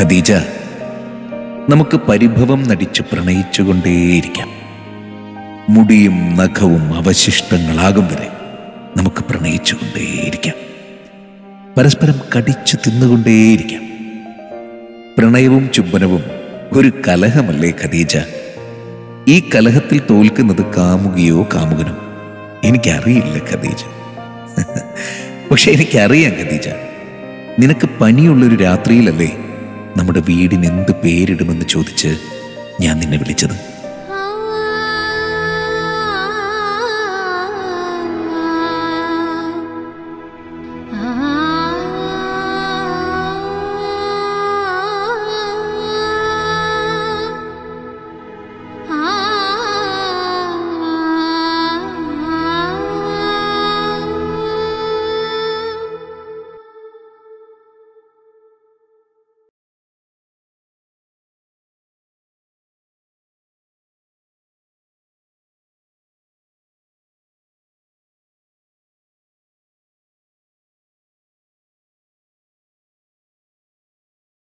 ഖദീജ, നമുക്ക് പരിഭവം നടിച്ച് പ്രണയിച്ചുകൊണ്ടേയിരിക്കാം. മുടിയും നഖവും അവശിഷ്ടങ്ങളാകും വരെ നമുക്ക് പ്രണയിച്ചുകൊണ്ടേയിരിക്കാം. പരസ്പരം കടിച്ചു തിന്നുകൊണ്ടേയിരിക്കാം. പ്രണയവും ചുംബനവും ഒരു കലഹമല്ലേ ഖദീജ? ഈ കലഹത്തിൽ തോൽക്കുന്നത് കാമുകിയോ കാമുകനോ എനിക്കറിയില്ല ഖദീജ. പക്ഷെ എനിക്കറിയാം ഖദീജ, നിനക്ക് പനിയുള്ളൊരു രാത്രിയിലല്ലേ നമ്മുടെ വീടിന് എന്ത് പേരിടുമെന്ന് ചോദിച്ച് ഞാൻ നിന്നെ വിളിച്ചത്.